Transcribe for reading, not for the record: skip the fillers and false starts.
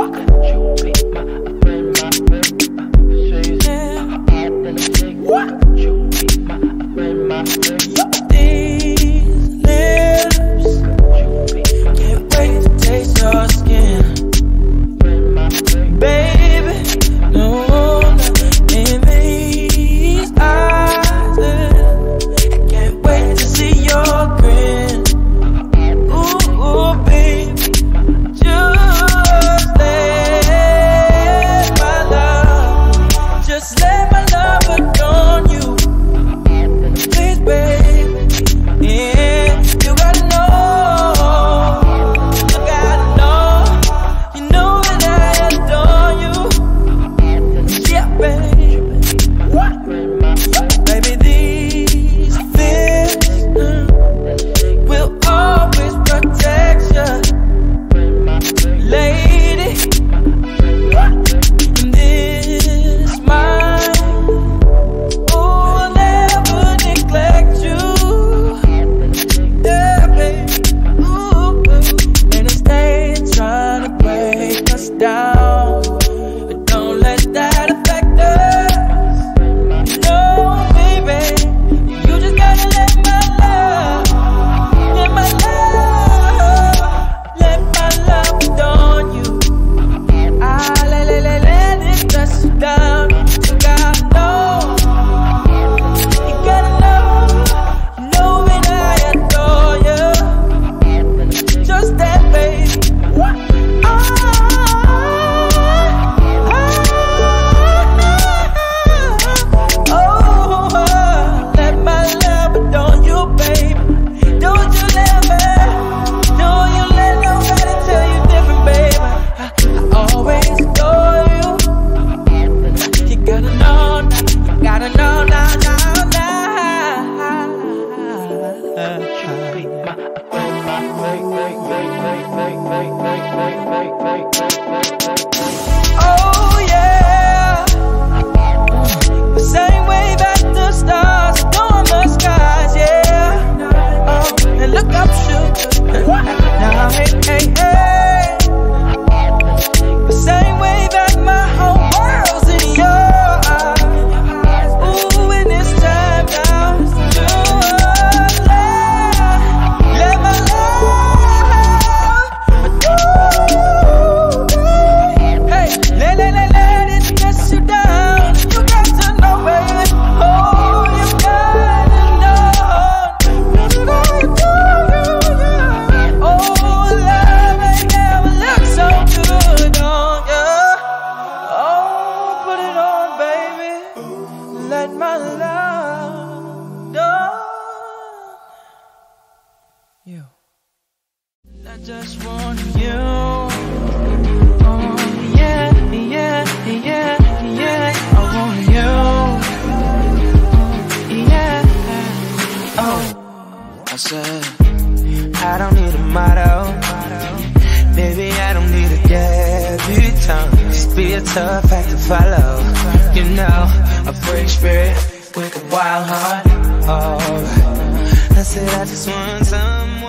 you. I just want you. Oh, yeah, yeah, yeah, yeah. I want you. Yeah. Oh, I said, I don't need a motto. Baby, I don't need a debutante. Just be a tough act to follow. You know, a free spirit with a wild heart. Oh, I said I just want some